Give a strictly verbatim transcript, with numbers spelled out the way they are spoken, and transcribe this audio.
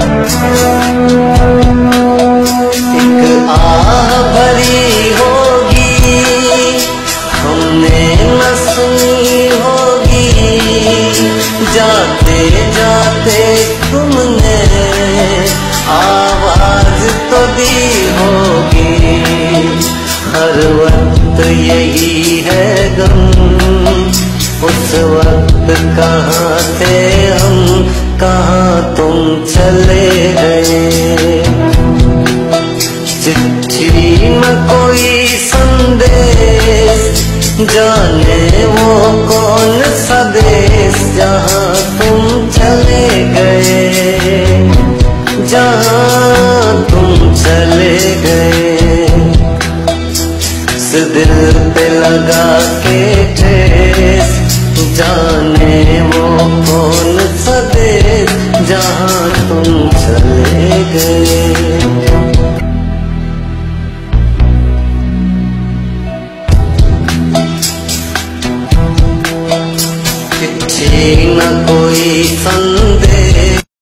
एक आह भरी होगी हमने न सुनी होगी, जाते जाते तुमने आवाज तो दी होगी। हर वक्त यही है गम, उस वक्त कहाँ थे हम, कहाँ तुम चले गए। चिट्ठी न कोई संदेश, जाने वो कौन सा देश, जहाँ तुम चले गए, जहाँ तुम चले गए। इस दिल पे लगा के ठेस, जाने वो कौन सा देश, जहाँ तुम चले गए। चिट्ठी न कोई संदेश,